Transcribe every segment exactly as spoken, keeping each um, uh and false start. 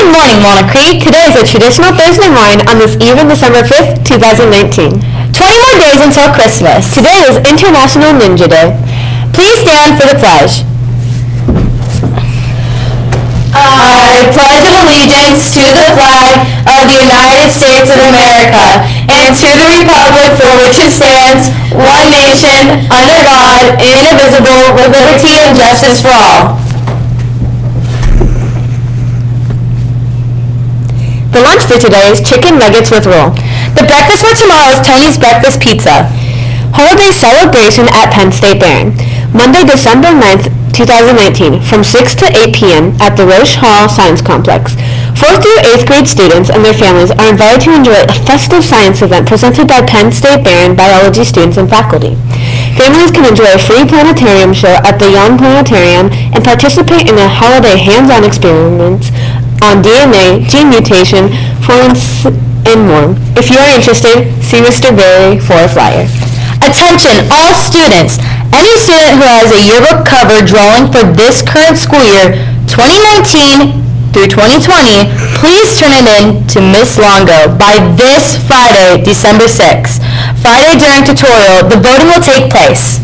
Good morning, Walnut Creek. Today is a traditional Thursday morning on this eve of December fifth, two thousand nineteen. twenty more days until Christmas. Today is International Ninja Day. Please stand for the pledge. I pledge allegiance to the flag of the United States of America and to the republic for which it stands, one nation, under God, indivisible, with liberty and justice for all. The lunch for today is chicken nuggets with roll. The breakfast for tomorrow is Tony's Breakfast Pizza. Holiday celebration at Penn State Barron. Monday, December ninth, two thousand nineteen, from six to eight p.m. at the Roche Hall Science Complex. fourth through eighth grade students and their families are invited to enjoy a festive science event presented by Penn State Barron biology students and faculty. Families can enjoy a free planetarium show at the Young Planetarium and participate in the holiday hands-on experiments on D N A, gene mutation, forms, and more. If you are interested, see Mister Berry for a flyer. Attention, all students! Any student who has a yearbook cover drawing for this current school year, twenty nineteen through twenty twenty, please turn it in to Miss Longo by this Friday, December sixth. Friday during tutorial, the voting will take place.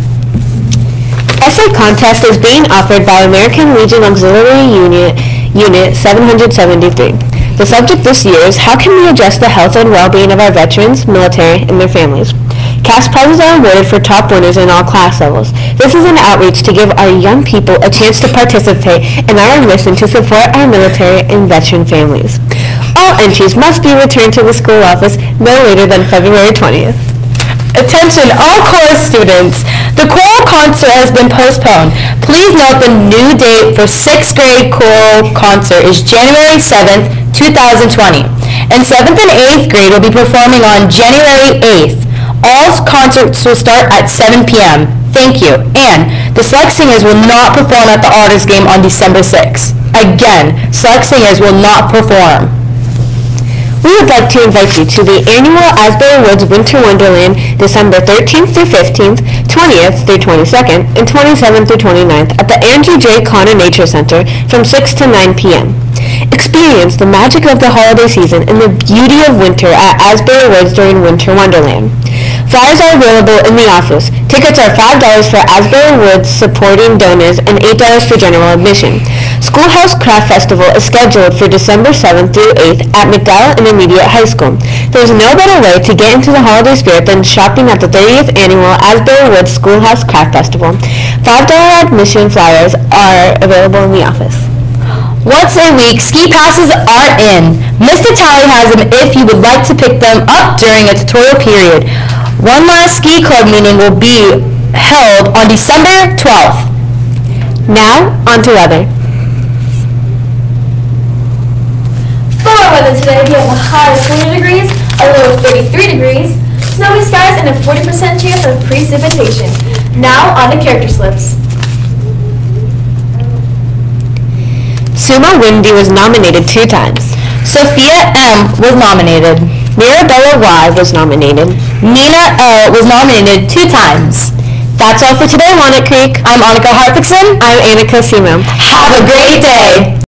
Essay contest is being offered by American Legion Auxiliary Unit, Unit seven hundred seventy-three. The subject this year is how can we address the health and well-being of our veterans, military, and their families. Cash prizes are awarded for top winners in all class levels. This is an outreach to give our young people a chance to participate in our mission to support our military and veteran families. All entries must be returned to the school office no later than February twentieth. Attention, all chorus students! The choral concert has been postponed. Please note the new date for sixth grade choral concert is January seventh, two thousand twenty, and seventh and eighth grade will be performing on January eighth. All concerts will start at seven p.m. Thank you. And the Select Singers will not perform at the Honors Game on December sixth. Again, Select Singers will not perform. We would like to invite you to the annual Asbury Woods Winter Wonderland December thirteenth through fifteenth, twentieth through twenty-second, and twenty-seventh through twenty-ninth at the Andrew J. Connor Nature Center from six to nine p.m. Experience the magic of the holiday season and the beauty of winter at Asbury Woods during Winter Wonderland. Flyers are available in the office. Tickets are five dollars for Asbury Woods supporting donors and eight dollars for general admission. Schoolhouse Craft Festival is scheduled for December seventh through eighth at McDowell Intermediate High School. There is no better way to get into the holiday spirit than shopping at the thirtieth Annual Asbury Woods Schoolhouse Craft Festival. five dollars admission flyers are available in the office. Once a week, ski passes are in. Mister Talley has them if you would like to pick them up during a tutorial period. One last ski club meeting will be held on December twelfth. Now, on to weather. For our weather today, we have a high of twenty degrees, a low of thirty-three degrees, snowy skies, and a forty percent chance of precipitation. Now, on to character slips. Suma Windy was nominated two times. Sophia M. was nominated. Mirabella Y. was nominated. Nina L. was nominated two times. That's all for today, Walnut Creek. I'm Annika Harthickson. I'm Annika Simo. Have a great day.